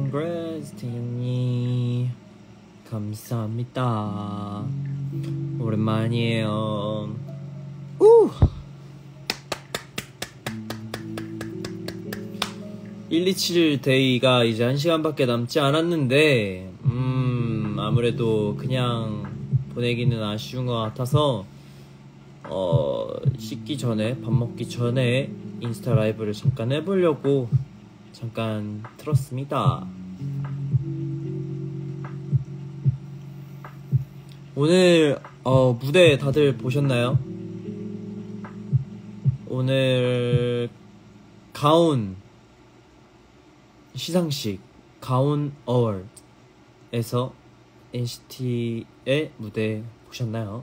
Congrats 태연이 감사합니다. 오랜만이에요. 우! 127 데이가 이제 1시간밖에 남지 않았는데 아무래도 그냥 보내기는 아쉬운 것 같아서 씻기 전에, 밥 먹기 전에 인스타 라이브를 잠깐 해보려고 잠깐 틀었습니다. 오늘 무대 다들 보셨나요? 오늘 가온 시상식 가온 어워드에서 NCT의 무대 보셨나요?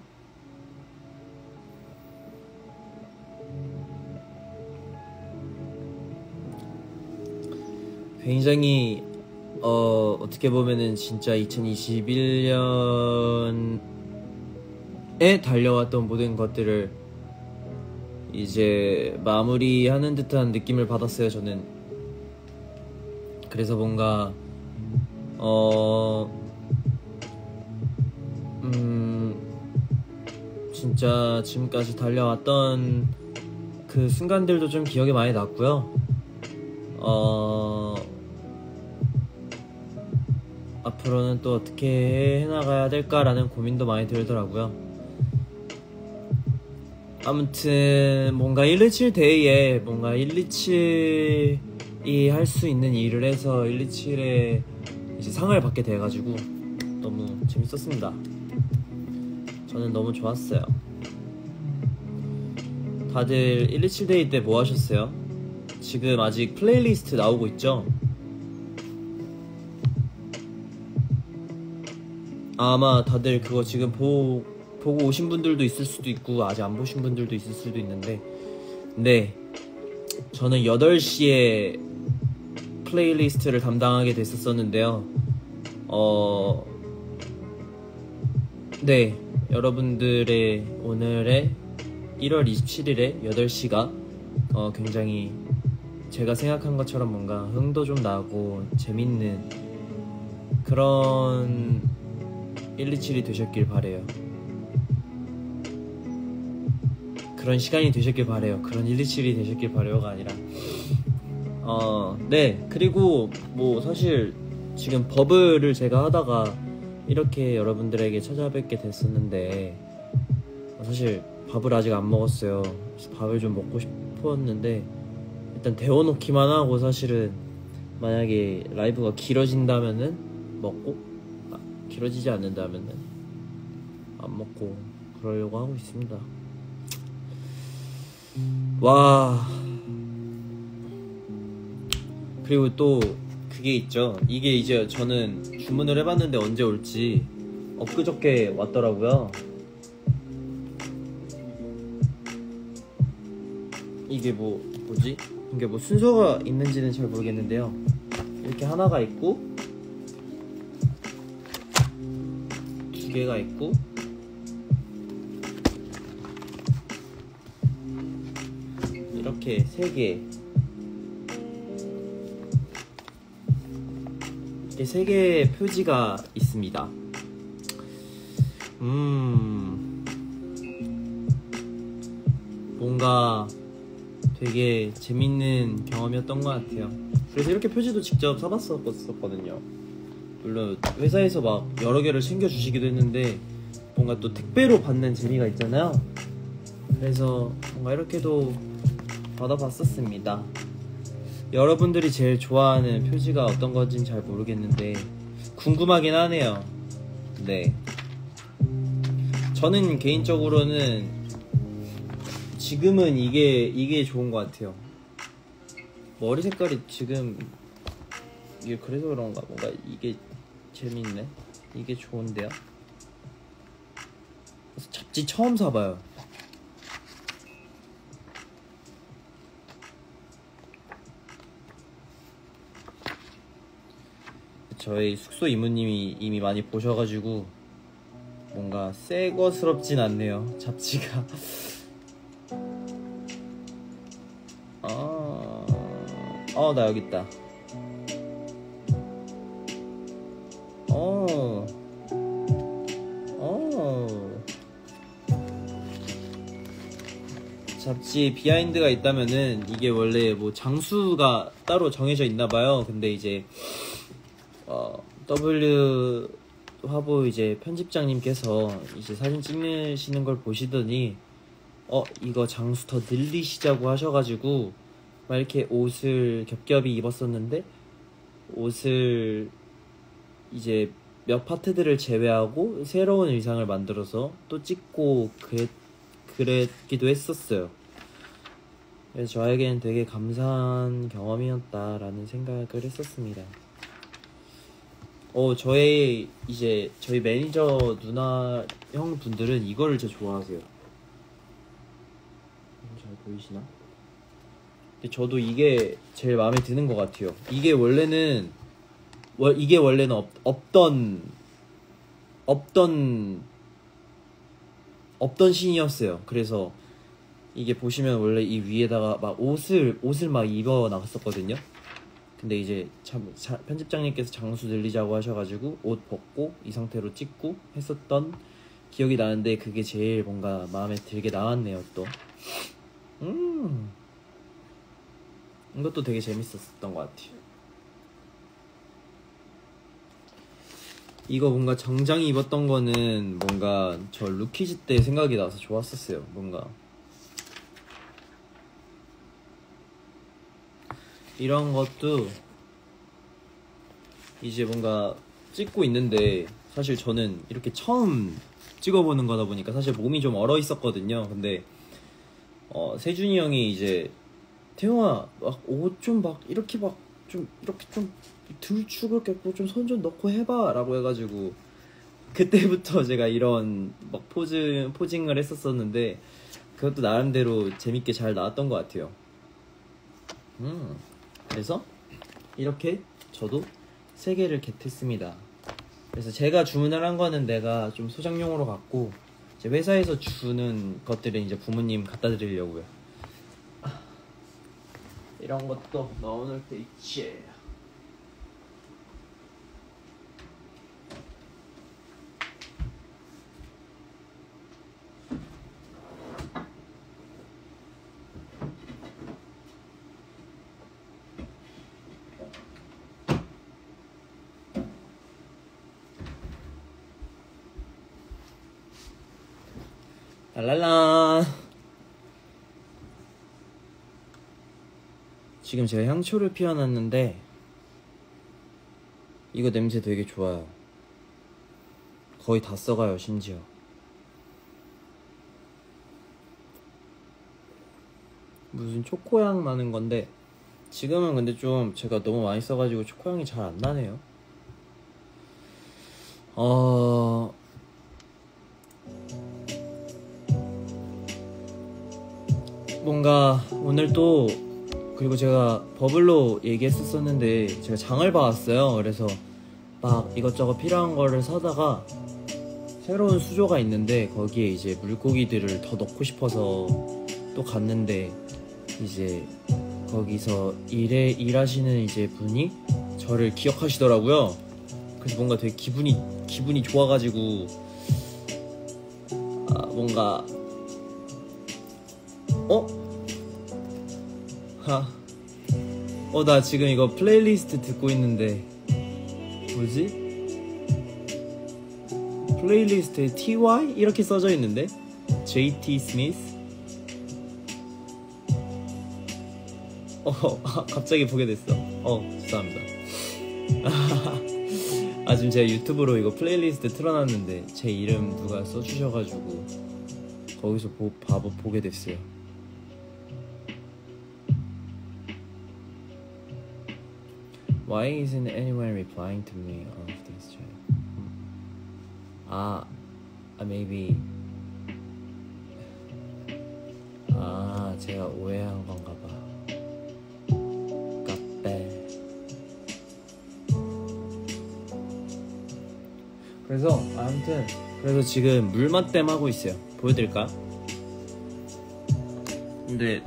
굉장히 어떻게 보면은 진짜 2021년에 달려왔던 모든 것들을 이제 마무리하는 듯한 느낌을 받았어요. 저는 그래서 뭔가 진짜 지금까지 달려왔던 그 순간들도 좀 기억에 많이 났고요. 앞으로는 또 어떻게 해나가야 될까라는 고민도 많이 들더라고요. 아무튼 뭔가 127 데이에 뭔가 127이 할 수 있는 일을 해서 127에 이제 상을 받게 돼가지고 너무 재밌었습니다. 저는 너무 좋았어요. 다들 127 데이 때 뭐 하셨어요? 지금 아직 플레이리스트 나오고 있죠? 아마 다들 그거 지금 보고 오신 분들도 있을 수도 있고 아직 안 보신 분들도 있을 수도 있는데, 네, 저는 8시에 플레이리스트를 담당하게 됐었는데요. 네, 여러분들의 오늘의 1월 27일에 8시가 굉장히 제가 생각한 것처럼 뭔가 흥도 좀 나고 재밌는 그런 127이 되셨길 바래요. 그런 시간이 되셨길 바래요. 그런 127이 되셨길 바래요가 아니라 네, 그리고 뭐 사실 지금 버블을 제가 하다가 이렇게 여러분들에게 찾아뵙게 됐었는데 사실 밥을 아직 안 먹었어요. 그래서 밥을 좀 먹고 싶었는데 일단 데워놓기만 하고, 사실은 만약에 라이브가 길어진다면은 먹고, 길어지지 않는다면은 안 먹고 그러려고 하고 있습니다. 와, 그리고 또 그게 있죠. 이게 이제 저는 주문을 해봤는데 언제 올지 엊그저께 왔더라고요. 이게 뭐지? 이게 뭐 순서가 있는지는 잘 모르겠는데요. 이렇게 하나가 있고, 두 개가 있고, 이렇게 3개, 이렇게 3개의 표지가 있습니다. 뭔가 되게 재밌는 경험이었던 것 같아요. 그래서 이렇게 표지도 직접 사봤었거든요. 물론 회사에서 막 여러 개를 챙겨주시기도 했는데 뭔가 또 택배로 받는 재미가 있잖아요. 그래서 뭔가 이렇게도 받아봤었습니다. 여러분들이 제일 좋아하는 표지가 어떤 건지는 잘 모르겠는데 궁금하긴 하네요. 네, 저는 개인적으로는 지금은 이게 좋은 것 같아요. 머리 색깔이 지금 이게 그래서 그런가, 뭔가 이게 재밌네. 이게 좋은데요. 그래서 잡지 처음 사봐요. 저희 숙소 이모님이 이미 많이 보셔가지고 뭔가 새거스럽진 않네요, 잡지가. 나 여기 있다. 어. 잡지 비하인드가 있다면은 이게 원래 뭐 장수가 따로 정해져 있나봐요. 근데 이제 W 화보 이제 편집장님께서 이제 사진 찍으시는 걸 보시더니 이거 장수 더 늘리시자고 하셔가지고 막 이렇게 옷을 겹겹이 입었었는데 옷을 이제 몇 파트들을 제외하고 새로운 의상을 만들어서 또 찍고 그랬기도 했었어요. 그래서 저에겐 되게 감사한 경험이었다라는 생각을 했었습니다. 저희 매니저 누나 형 분들은 이거를 진짜 좋아하세요. 잘 보이시나? 근데 저도 이게 제일 마음에 드는 것 같아요. 이게 원래는 없던 신이었어요. 그래서 이게 보시면 원래 이 위에다가 막 옷을 막 입어 나갔었거든요. 근데 이제 편집장님께서 장수 늘리자고 하셔가지고 옷 벗고 이 상태로 찍고 했었던 기억이 나는데 그게 제일 뭔가 마음에 들게 나왔네요. 또 이것도 되게 재밌었던 것 같아요. 이거 뭔가 정장이 입었던 거는 뭔가 저 루키즈 때 생각이 나서 좋았었어요. 뭔가 이런 것도 이제 뭔가 찍고 있는데 사실 저는 이렇게 처음 찍어보는 거다 보니까 사실 몸이 좀 얼어 있었거든요. 근데 세준이 형이 이제 태용아 막 옷 좀 막 이렇게 막 좀 이렇게 좀 들쭉을 깼고 좀 손 좀 넣고 해봐 라고 해가지고 그때부터 제가 이런 막 포징을 했었었는데 그것도 나름대로 재밌게 잘 나왔던 것 같아요. 그래서 이렇게 저도 3개를 겟했습니다. 그래서 제가 주문을 한 거는 내가 좀 소장용으로 갖고 이제 회사에서 주는 것들은 이제 부모님 갖다 드리려고요. 이런 것도 넣어놓을 때 있지. 랄랄라. 지금 제가 향초를 피워놨는데 이거 냄새 되게 좋아요. 거의 다 써가요. 심지어 무슨 초코향 나는 건데 지금은 근데 좀 제가 너무 많이 써가지고 초코향이 잘 안 나네요. 뭔가 오늘 또 그리고 제가 버블로 얘기했었는데 제가 장을 봐왔어요. 그래서 막 이것저것 필요한 거를 사다가 새로운 수조가 있는데 거기에 이제 물고기들을 더 넣고 싶어서 또 갔는데 이제 거기서 일하시는 이제 분이 저를 기억하시더라고요. 그래서 뭔가 되게 기분이 좋아가지고 뭔가 나 지금 이거 플레이리스트 듣고 있는데 뭐지? 플레이리스트에 TY? 이렇게 써져 있는데 JT 스미스? 갑자기 보게 됐어. 죄송합니다. 지금 제가 유튜브로 이거 플레이리스트 틀어놨는데 제 이름 누가 써주셔가지고 거기서 보게 됐어요. Why isn't anyone replying to me on this chat? Maybe. 제가 오해한 건가 봐. 까빼. 그래서 아무튼 지금 물맛댐 하고 있어요. 보여드릴까? 근데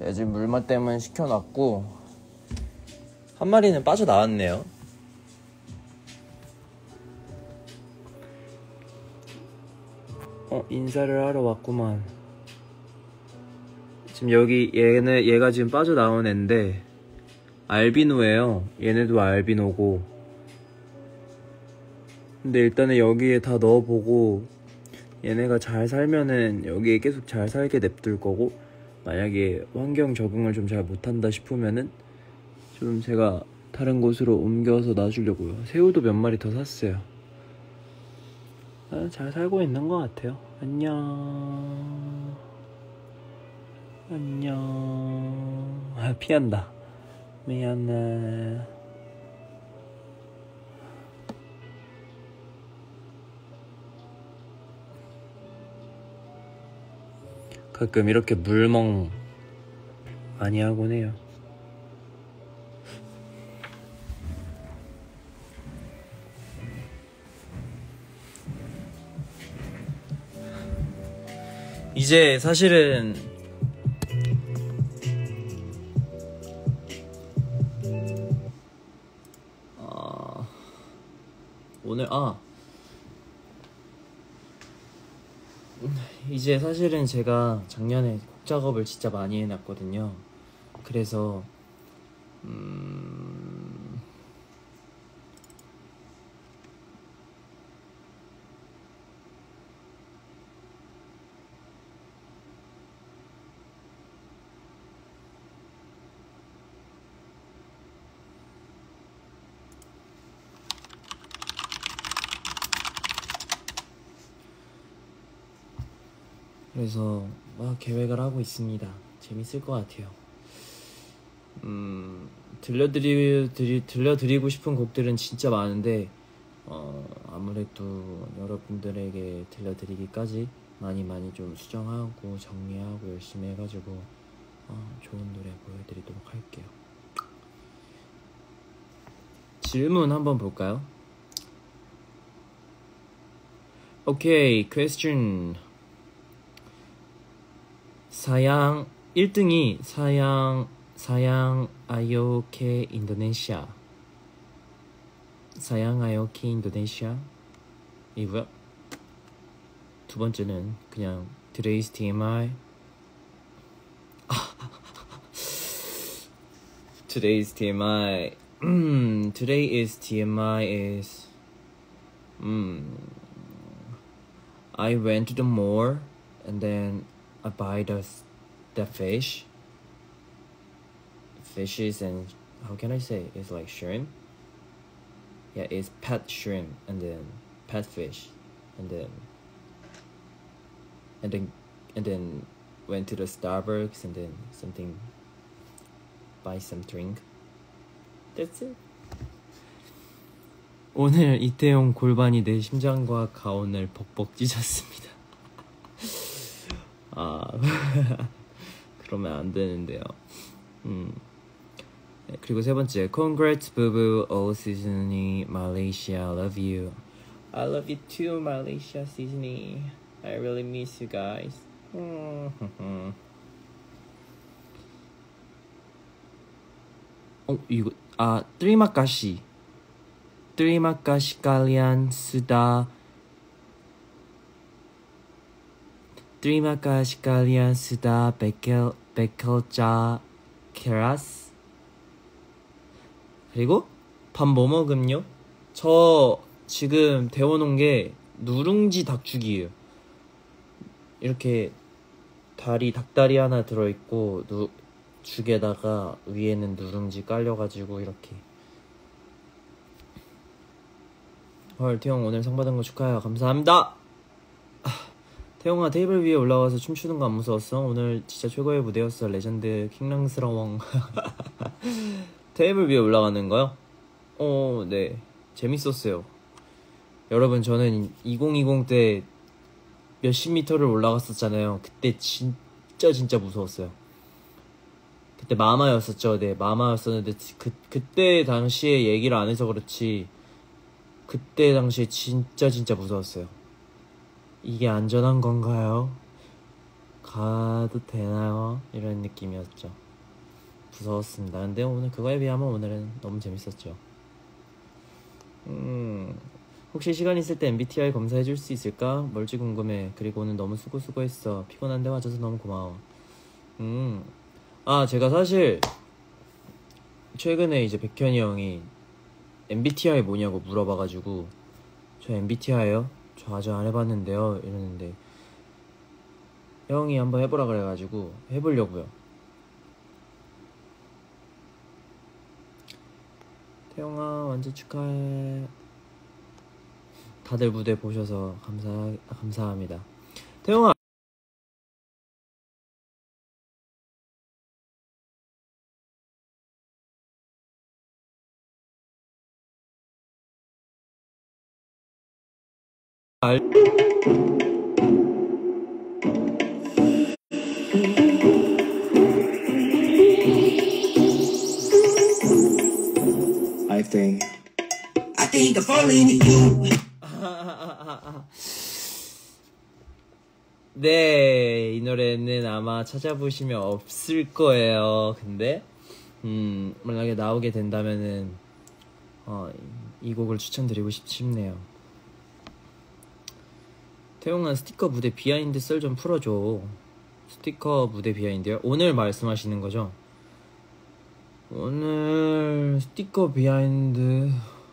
제가 지금 물맛 때문에 시켜놨고 한 마리는 빠져나왔네요. 인사를 하러 왔구만. 지금 여기 얘가 지금 빠져나온 애인데 알비노예요. 얘네도 알비노고. 근데 일단은 여기에 다 넣어보고 얘네가 잘 살면은 여기에 계속 잘 살게 냅둘 거고, 만약에 환경 적응을 좀 잘 못한다 싶으면은 좀 제가 다른 곳으로 옮겨서 놔주려고요. 새우도 몇 마리 더 샀어요. 잘 살고 있는 것 같아요. 안녕. 안녕. 피한다. 미안해. 가끔 이렇게 물멍 많이 하곤 해요. 이제 사실은 오늘 이제 사실은 제가 작년에 곡 작업을 진짜 많이 해놨거든요. 그래서 막 계획을 하고 있습니다. 재밌을 것 같아요. 들려드리고 싶은 곡들은 진짜 많은데 아무래도 여러분들에게 들려드리기까지 많이 좀 수정하고 정리하고 열심히 해가지고 좋은 노래 보여드리도록 할게요. 질문 한번 볼까요? 오케이, question. 사양 1등이 사양 아요케 인도네시아. 사양 아요케 인도네시아 이고요. 두 번째는 그냥 Today's TMI. Today's TMI. Today's TMI is I went to the mall and then I buy the fishes, and how can I say, it's like shrimp. Yeah, it's pet shrimp and then pet fish, and then went to the Starbucks and then buy some drink. That's it. 오늘 이태용 골반이 내 심장과 가온을 벅벅 찢었습니다. 그러면 안 되는데요. 네, 그리고 세 번째, Congrats 부부 all seasony Malaysia, love you. I love you too, Malaysia seasony. I really miss you guys. 이거 Terima kasih kalian sudah. Terima kasih kalian sudah bekerja keras. 그리고 밥 뭐 먹음요? 저 지금 데워놓은 게 누룽지 닭죽이에요. 이렇게 닭다리 하나 들어있고 죽에다가 위에는 누룽지 깔려가지고 이렇게. 헐, 태용 오늘 상 받은 거 축하해요. 감사합니다. 태용아, 테이블 위에 올라가서 춤추는 거 안 무서웠어? 오늘 진짜 최고의 무대였어. 레전드 킹랑스러워. 테이블 위에 올라가는 거요? 네, 재밌었어요. 여러분, 저는 2020 때 몇십 미터를 올라갔었잖아요. 그때 진짜 무서웠어요. 그때 마마였었죠. 네, 마마였었는데 그때 당시에 얘기를 안 해서 그렇지 그때 당시에 진짜 무서웠어요. 이게 안전한 건가요? 가도 되나요? 이런 느낌이었죠. 무서웠습니다. 근데 오늘 그거에 비하면 오늘은 너무 재밌었죠. 혹시 시간 있을 때 MBTI 검사해줄 수 있을까? 뭘지 궁금해. 그리고 오늘 너무 수고했어. 피곤한데 와줘서 너무 고마워. 제가 사실 최근에 이제 백현이 형이 MBTI 뭐냐고 물어봐가지고 저 MBTI요? 저 아직 안 해봤는데요 이러는데 형이 한번 해보라 그래가지고 해보려고요. 태영아 완전 축하해. 다들 무대 보셔서 감사합니다. 태영아 I think I'm falling in you. 네, 이 노래는 아마 찾아보시면 없을 거예요. 근데 만약에 나오게 된다면은 이 곡을 추천드리고 싶네요. 태용아 스티커 무대 비하인드 썰 좀 풀어줘. 스티커 무대 비하인드요? 오늘 말씀하시는 거죠? 오늘 스티커 비하인드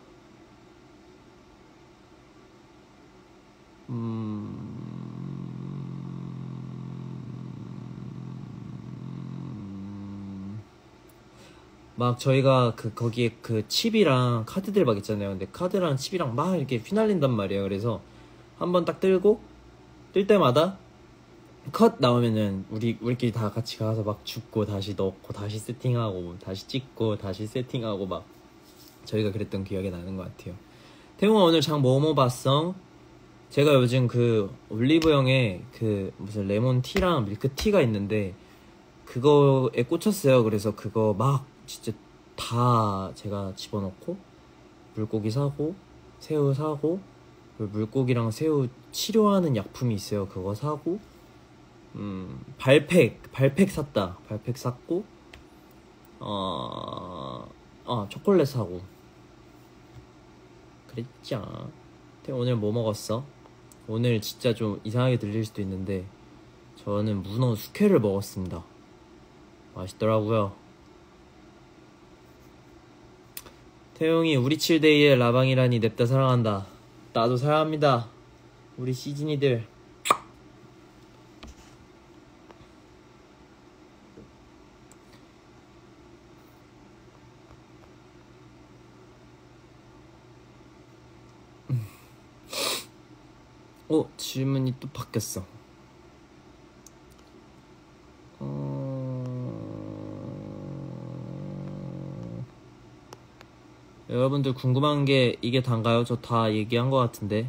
막 저희가 거기에 칩이랑 카드들 막 있잖아요. 근데 카드랑 칩이랑 막 이렇게 휘날린단 말이에요. 그래서 한번 딱 뜰고 뜰 때마다 컷 나오면은 우리끼리 다 같이 가서 막 줍고 다시 넣고 다시 세팅하고 다시 찍고 다시 세팅하고 막 저희가 그랬던 기억이 나는 것 같아요. 태웅아 오늘 장 뭐뭐 봤어? 제가 요즘 올리브영에 무슨 레몬티랑 밀크티가 있는데 그거에 꽂혔어요. 그래서 그거 막 진짜 다 제가 집어넣고 물고기 사고 새우 사고 물고기랑 새우 치료하는 약품이 있어요. 그거 사고 발팩 샀다. 발팩 샀고 초콜릿 사고 그랬죠. 오늘 뭐 먹었어? 오늘 진짜 좀 이상하게 들릴 수도 있는데 저는 문어 숙회를 먹었습니다. 맛있더라고요. 태용이 우리 칠데이에 라방이라니 냅다 사랑한다. 나도 사랑합니다. 우리 시즌이들. 질문이 또 바뀌었어. 여러분들 궁금한 게 이게 단가요? 저 다 얘기한 것 같은데.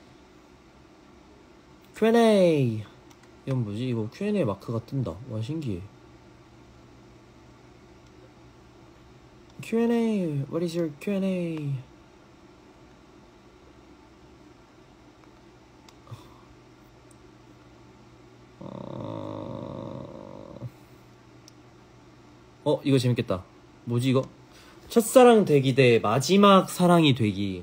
Q&A. 이건 뭐지? 이거 Q&A 마크가 뜬다. 와 신기해. Q&A. What is your Q&A? 이거 재밌겠다. 뭐지 이거? 첫사랑 되기 대 마지막 사랑이 되기.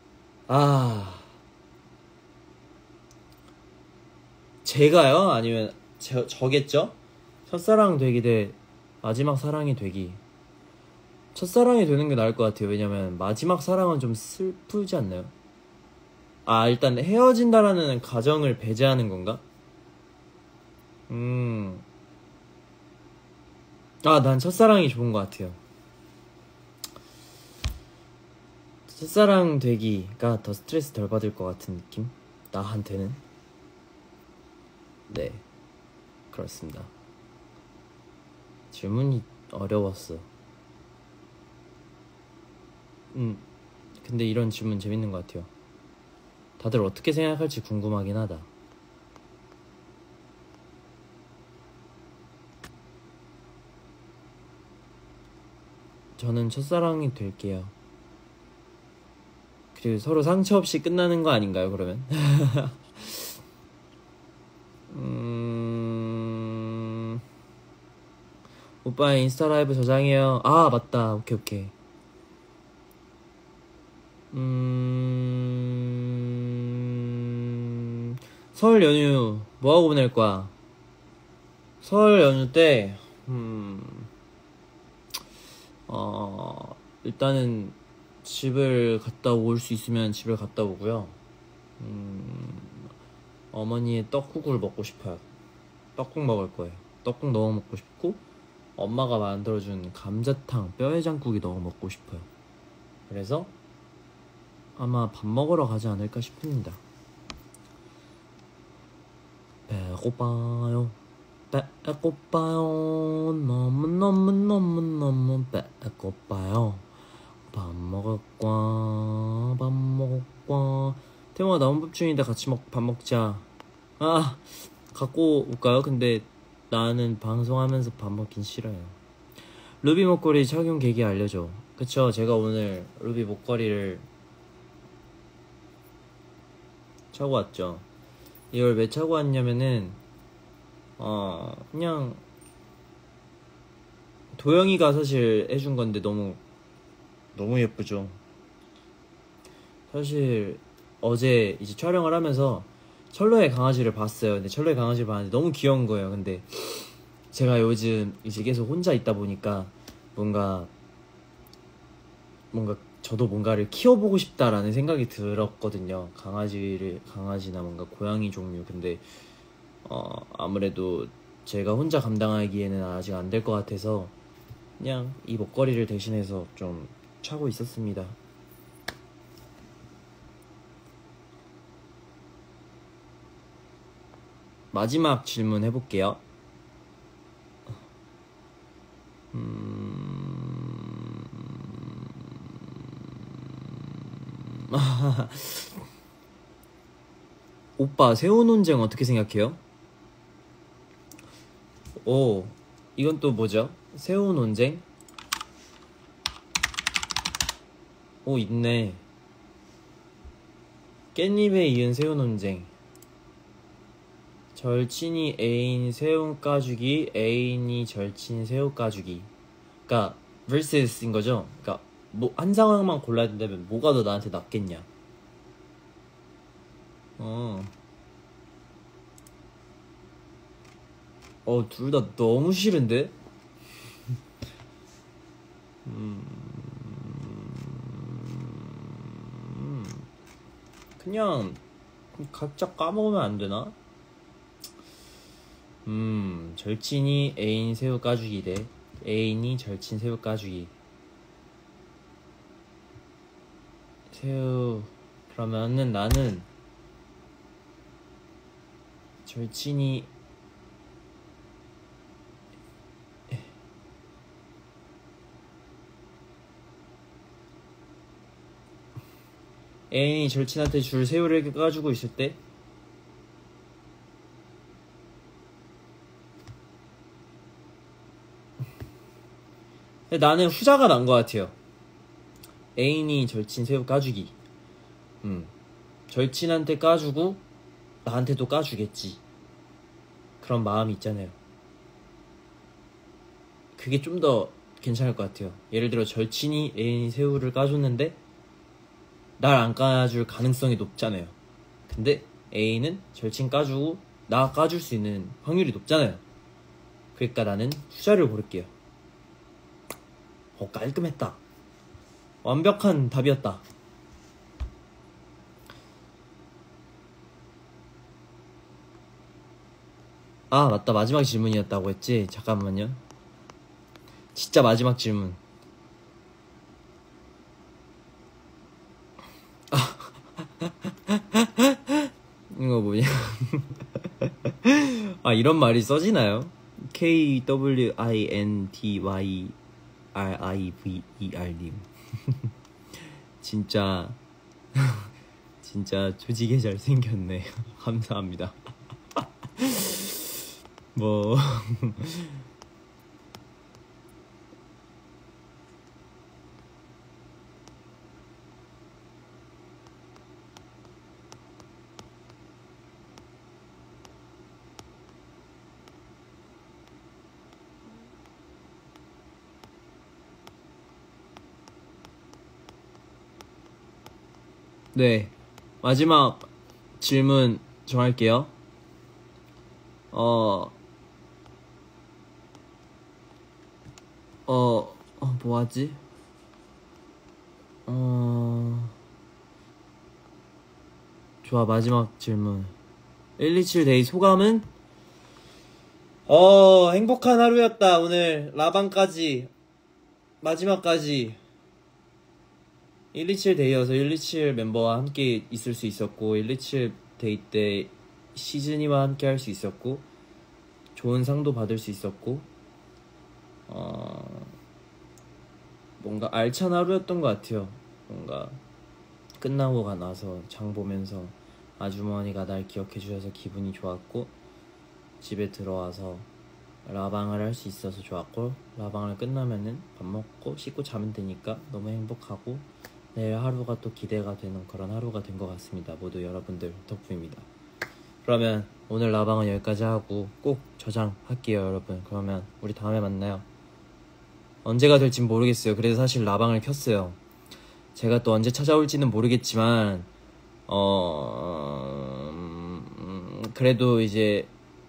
제가요? 아니면 저겠죠? 첫사랑 되기 대 마지막 사랑이 되기. 첫사랑이 되는 게 나을 것 같아요. 왜냐면 마지막 사랑은 좀 슬프지 않나요? 일단 헤어진다라는 가정을 배제하는 건가? 난 첫사랑이 좋은 것 같아요. 첫사랑 되기가 더 스트레스 덜 받을 것 같은 느낌? 나한테는. 네, 그렇습니다. 질문이 어려웠어. 근데 이런 질문 재밌는 것 같아요. 다들 어떻게 생각할지 궁금하긴 하다. 저는 첫사랑이 될게요. 그리고 서로 상처 없이 끝나는 거 아닌가요, 그러면? 오빠의 인스타 라이브 저장해요. 아 맞다. 오케이. 설 연휴 뭐하고 보낼 거야? 설 연휴 때 일단은 집을 갔다 올 수 있으면 집을 갔다 오고요. 어머니의 떡국을 먹고 싶어요. 떡국 먹을 거예요. 떡국 너무 먹고 싶고 엄마가 만들어준 감자탕 뼈해장국이 너무 먹고 싶어요. 그래서 아마 밥 먹으러 가지 않을까 싶습니다. 배고파요. 배고파요. 너무 배고파요. 밥 먹을 거야. 태모가 나 혼밥 중인데 같이 밥 먹자. 아 갖고 올까요? 근데 나는 방송하면서 밥 먹긴 싫어요. 루비 목걸이 착용 계기 알려줘. 그쵸, 제가 오늘 루비 목걸이를 차고 왔죠. 이걸 왜 차고 왔냐면은 그냥 도영이가 사실 해준 건데 너무 예쁘죠. 사실 어제 이제 촬영을 하면서 철로의 강아지를 봤어요. 근데 철로의 강아지를 봤는데 너무 귀여운 거예요. 근데 제가 요즘 이제 계속 혼자 있다 보니까 뭔가 저도 뭔가를 키워보고 싶다라는 생각이 들었거든요. 강아지나 뭔가 고양이 종류. 근데 아무래도 제가 혼자 감당하기에는 아직 안 될 것 같아서 그냥 이 목걸이를 대신해서 좀 차고 있었습니다. 마지막 질문 해볼게요. 오빠 새우 논쟁 어떻게 생각해요? 오, 이건 또 뭐죠? 새우 논쟁? 오, 있네. 깻잎에 이은 새우 논쟁. 절친이 애인 새우 까주기, 애인이 절친 새우 까주기. 그니까 vs인 거죠. 그니까 뭐 한 상황만 골라야 된다면 뭐가 더 나한테 낫겠냐. 둘 다 너무 싫은데? 그냥 각자 까먹으면 안 되나? 절친이 애인 새우 까주기 대 애인이 절친 새우 까주기. 새우. 그러면은 나는 절친이 애인이 절친한테 줄 새우를 이렇게 까주고 있을 때 나는 후자가 난 것 같아요. 애인이 절친 새우 까주기. 절친한테 까주고 나한테도 까주겠지. 그런 마음이 있잖아요. 그게 좀 더 괜찮을 것 같아요. 예를 들어 절친이 애인이 새우를 까줬는데 날 안 까줄 가능성이 높잖아요. 근데 애인은 절친 까주고 나 까줄 수 있는 확률이 높잖아요. 그러니까 나는 후자를 고를게요. 깔끔했다. 완벽한 답이었다. 아 맞다, 마지막 질문이었다고 했지. 잠깐만요. 진짜 마지막 질문. 이거 뭐냐? 아 이런 말이 써지나요? KWINTYRIVER님 진짜 조직에 잘생겼네. 감사합니다. 뭐 네, 마지막 질문 정할게요. 뭐하지? 좋아, 마지막 질문. 127 데이 소감은? 행복한 하루였다. 오늘 라방까지 마지막까지 127 데이여서 127 멤버와 함께 있을 수 있었고 127 데이 때 시즈니와 함께 할 수 있었고 좋은 상도 받을 수 있었고 뭔가 알찬 하루였던 것 같아요. 뭔가 끝나고 나서 장 보면서 아주머니가 날 기억해 주셔서 기분이 좋았고 집에 들어와서 라방을 할 수 있어서 좋았고 라방을 끝나면은 밥 먹고 씻고 자면 되니까 너무 행복하고 내일 하루가 또 기대가 되는 그런 하루가 된 것 같습니다. 모두 여러분들 덕분입니다. 그러면 오늘 라방은 여기까지 하고 꼭 저장할게요 여러분. 그러면 우리 다음에 만나요. 언제가 될진 모르겠어요. 그래서 사실 라방을 켰어요. 제가 또 언제 찾아올지는 모르겠지만 그래도 이제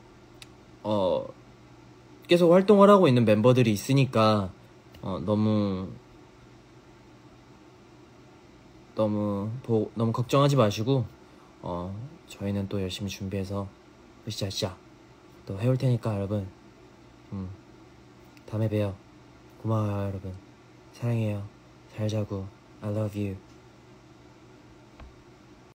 계속 활동을 하고 있는 멤버들이 있으니까 너무 걱정하지 마시고 저희는 또 열심히 준비해서 으쌰으쌰 또 해올 테니까 여러분 다음에 봬요. 고마워요 여러분. 사랑해요. 잘 자고 I love you.